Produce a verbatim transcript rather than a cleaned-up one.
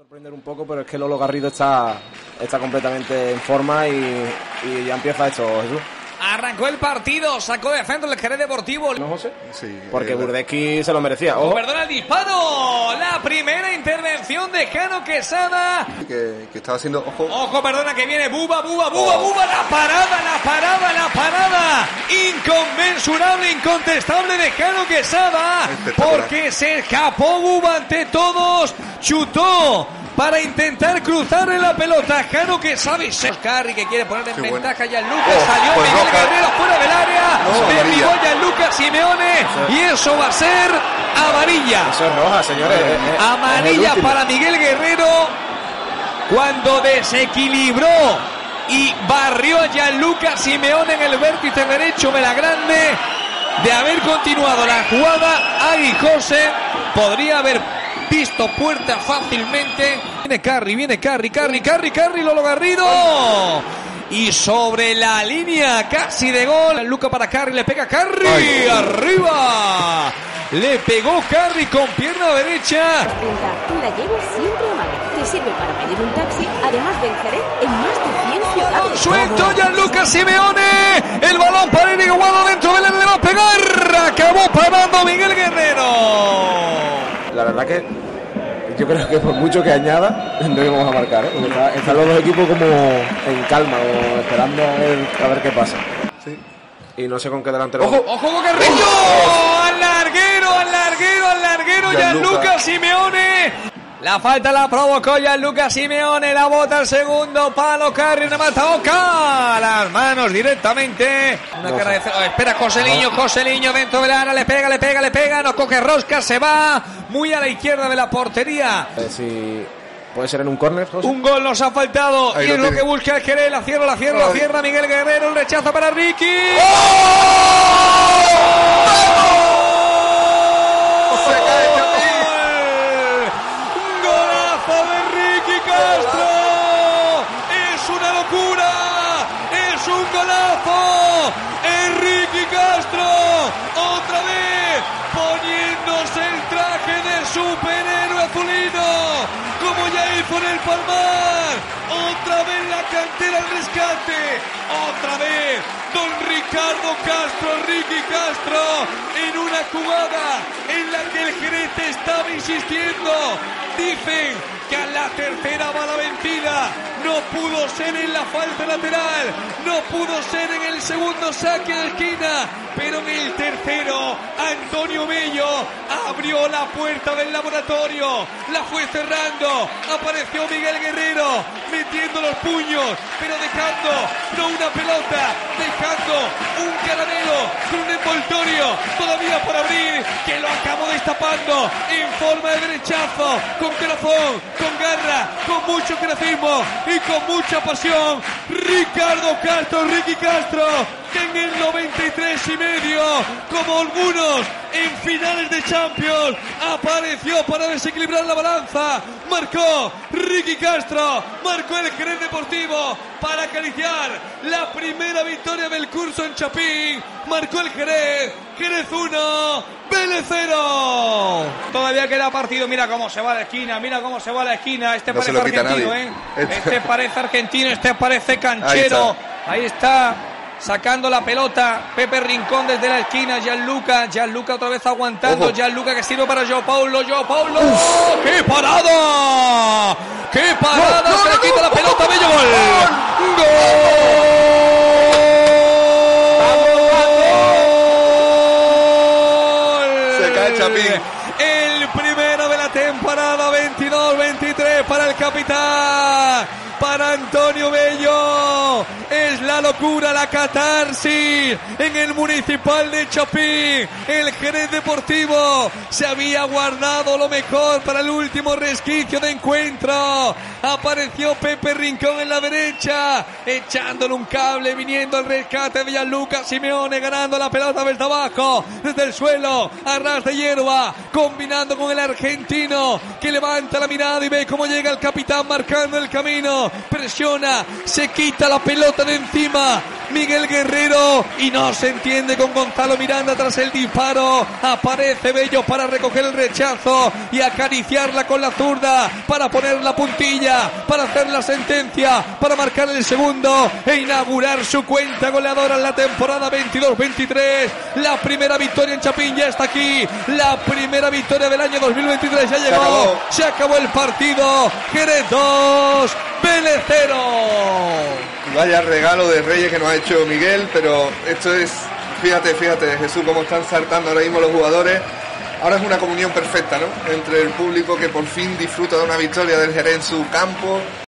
Sorprender un poco, pero es que Lolo Garrido está, está completamente en forma y, y ya empieza esto, Jesús. Arrancó el partido, sacó de centro el Jerez Deportivo. ¿No, José? Sí. Porque eh, Burdeschi se lo merecía. Oh, perdona el disparo. La primera intervención de Jano Quesada. Que, que estaba haciendo... Ojo. Ojo, perdona, que viene Buba, Buba, Buba, oh. Buba. La parada, la parada, la parada. Inconmensurable, incontestable de Jano Quesada. Porque se escapó Buba ante todos. Chutó para intentar cruzarle la pelota. Jano Quesada y Carri que quiere poner en Qué ventaja a Gianluca. Oh, salió pues Miguel roja. Guerrero fuera del área. No, derribó a Gianluca Simeone. Sí. Y eso va a ser amarilla. Eso es roja, señores. Eh, eh, amarilla para Miguel Guerrero cuando desequilibró y barrió a Gianluca Simeone en el vértice derecho de la grande. De haber continuado la jugada, Aguijose podría haber visto puerta fácilmente. Viene Carri, viene Carri, Carri, Carri, Carri, Lolo Garrido. Y sobre la línea casi de gol. Luca para Carri, le pega Carri. Ay, arriba. Le pegó Carri con pierna derecha. La llevo siempre a mano. Te sirve para pedir un taxi, además del Jerez en más de cien ciudades. Suelto Gianluca Simeone. El balón para Eric Guado dentro del área, le va a pegar. Acabó parando Miguel Guerrero. La verdad que yo creo que por mucho que añada no íbamos a marcar, ¿eh? Porque está, están los dos equipos como en calma o esperando a ver, a ver qué pasa. Sí. Y no sé con qué delantero. ¡Ojo, ojo, Carrillo! ¡Oh! ¡Al larguero, al larguero, al larguero! Gianluca Simeone. La falta la provocó Gianluca Simeone. La bota al segundo palo. Carri remata Oca. Las manos directamente. Una no cara sé. de... Oh, espera Joseliño, no. Joseliño dentro del área. Le pega, le pega, le pega. No coge rosca. Se va muy a la izquierda de la portería. Eh, si puede ser en un córner, José. Un gol nos ha faltado. Ahí y es lo, lo que busca el Jerez. La cierra, la cierra, Ay. la cierra Miguel Guerrero. El rechazo para Ricky. ¡Oh! Se cae Chapín. Castro, es una locura, es un golazo, Enrique Castro, otra vez poniéndose el traje de superhéroe azulino, como ya hizo en el Palmar, otra vez la cantera al rescate, otra vez don Ricardo Castro, Enrique Castro, en una jugada en la que el Jerez estaba insistiendo, dicen que a la tercera va la vencida, no pudo ser en la falta lateral, no pudo ser en el segundo saque de esquina, pero en el tercero Antonio Bello abrió la puerta del laboratorio, la fue cerrando, apareció Miguel Guerrero metiendo los puños, pero dejando no una pelota, dejando un caramelo con un envoltorio todavía por abrir, que lo acabó destapando en forma de derechazo, con corazón, con garra, con mucho creatismo y con mucha pasión. Ricardo Castro, Ricky Castro, que en el noventa y tres y medio, como algunos en finales de Champions, apareció para desequilibrar la balanza. Marcó Ricky Castro, marcó el Jerez Deportivo para acariciar la primera victoria del curso en Chapín. Marcó el Jerez, Jerez uno, Vélez cero. Todavía queda partido, mira cómo se va a la esquina, mira cómo se va a la esquina. Este no parece argentino, ¿eh? Este parece argentino, este parece canchero. Ahí está. Ahí está. Sacando la pelota, Pepe Rincón desde la esquina, Gianluca, Gianluca otra vez aguantando, Ojo. Gianluca que sirve para Joao Paulo, Joao Paulo, ¡oh! ¡Qué parada! ¡Qué parada! No, no, se le quita no, la pelota, bello gol. ¡Gol! Se cae Chapín. El primero de la temporada veintidós veintitrés para el capitán, para Antonio Bello. Es la locura, la catarsis en el Municipal de Chapín. El Jerez Deportivo se había guardado lo mejor para el último resquicio de encuentro. Apareció Pepe Rincón en la derecha, echándole un cable, viniendo al rescate de Gianluca Simeone, ganando la pelota desde abajo, desde el suelo, a ras de hierba, combinando con el argentino, que levanta la mirada y ve cómo llega el capitán marcando el camino. Presiona, se quita la pelota de encima, Miguel Guerrero y no se entiende con Gonzalo Miranda tras el disparo. Aparece Bello para recoger el rechazo y acariciarla con la zurda para poner la puntilla, para hacer la sentencia, para marcar el segundo e inaugurar su cuenta goleadora en la temporada veintidós veintitrés. La primera victoria en Chapín ya está aquí, la primera victoria del año dos mil veintitrés ya llegó. Se acabó, se acabó el partido. Jerez dos, Vélez cero. Vaya regalo de Reyes que nos ha hecho Miguel, pero esto es, fíjate, fíjate, Jesús, cómo están saltando ahora mismo los jugadores. Ahora es una comunión perfecta, ¿no? Entre el público que por fin disfruta de una victoria del Jerez en su campo,